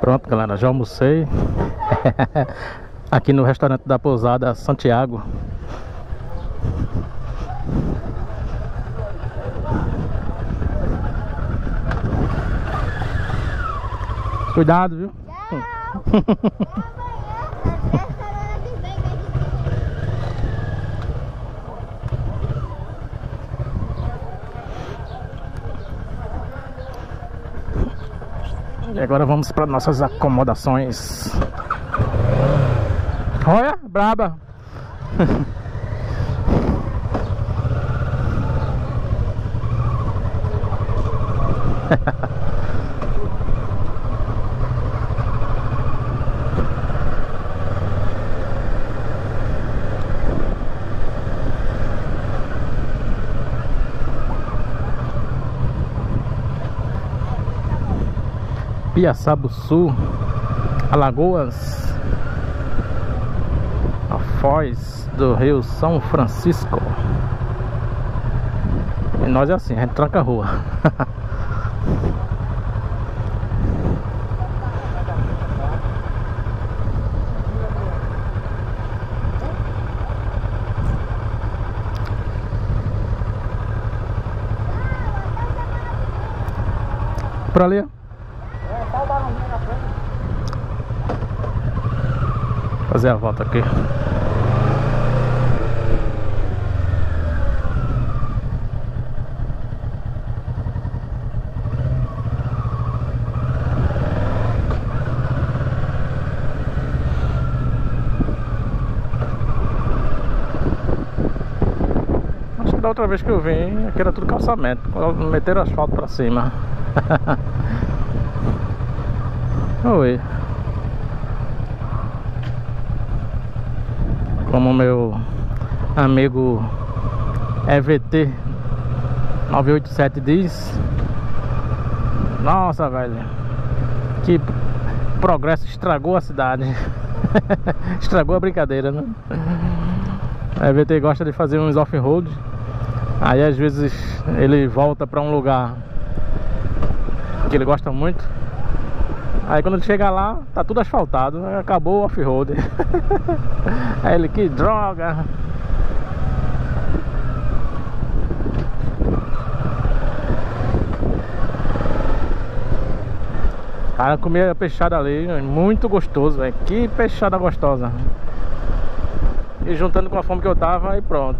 Pronto, galera, já almocei aqui no restaurante da pousada Santiago. Cuidado, viu? E agora vamos para nossas acomodações. Olha, braba. Piaçabuçu, Alagoas, a foz do Rio São Francisco. E nós é assim, a gente tranca a rua. Por ali, ó. Fazer a volta aqui. Acho que da outra vez que eu vim, aqui era tudo calçamento. Meteram asfalto pra cima. Oi. Como meu amigo EVT 987 diz, nossa, velho, que progresso, estragou a cidade. Estragou a brincadeira, né? A EVT gosta de fazer uns off-road. Aí às vezes ele volta pra um lugar que ele gosta muito. Aí quando ele chega lá, tá tudo asfaltado, acabou o off-road. Aí ele, que droga. Cara, comia peixada ali, muito gostoso, véio. Que peixada gostosa. E juntando com a fome que eu tava, aí pronto.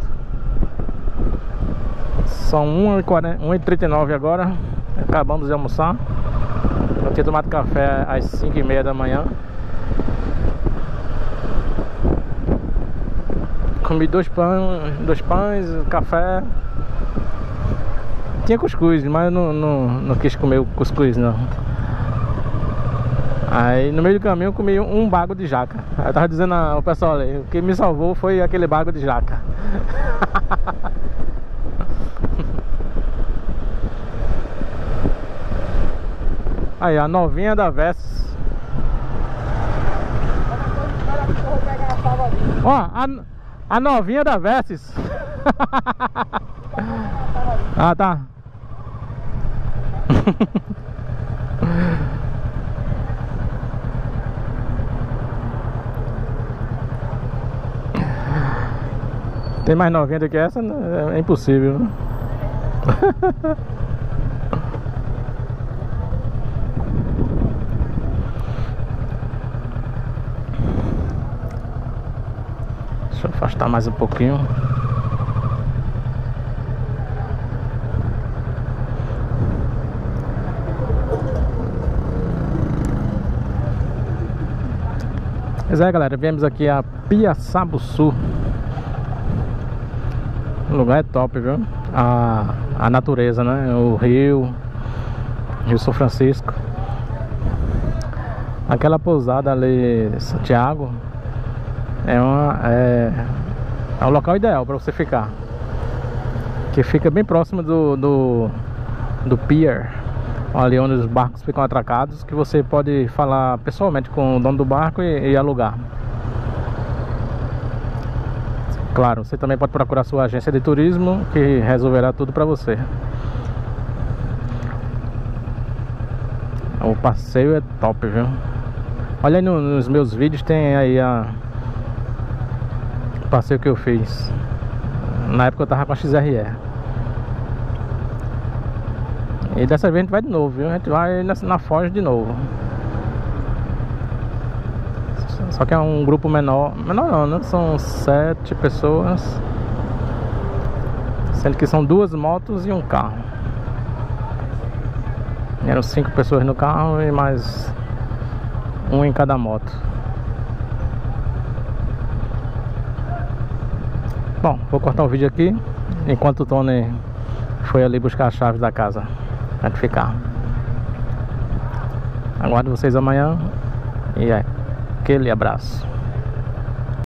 São 1h39 agora. Acabamos de almoçar. Eu tinha tomado café às 5h30 da manhã. Comi dois pães, café. Tinha cuscuz, mas eu não quis comer o cuscuz, não. Aí no meio do caminho eu comi um bago de jaca. Aí eu tava dizendo ao pessoal ali, o que me salvou foi aquele bago de jaca. Aí, a novinha da Versys. Ó, a novinha da Versys. Ah, tá. Tem mais novinha do que essa? É impossível, né? Deixa eu afastar mais um pouquinho. Mas é, galera, viemos aqui a Piaçabuçu. O lugar é top, viu? A natureza, né? O Rio São Francisco. Aquela pousada ali, Santiago, é o local ideal para você ficar. Que fica bem próximo do pier, ali onde os barcos ficam atracados, que você pode falar pessoalmente com o dono do barco e alugar. Claro, você também pode procurar sua agência de turismo, que resolverá tudo para você. O passeio é top, viu? Olha aí nos meus vídeos, tem aí o passeio que eu fiz. Na época eu tava com a XRE. E dessa vez a gente vai de novo, viu? A gente vai na Foz de novo. Só que é um grupo menor. Menor não, né? São 7 pessoas. Sendo que são 2 motos e um carro. Eram 5 pessoas no carro e mais um em cada moto. Bom, vou cortar o vídeo aqui enquanto o Tony foi ali buscar as chaves da casa pra gente ficar. Aguardo vocês amanhã e aquele abraço.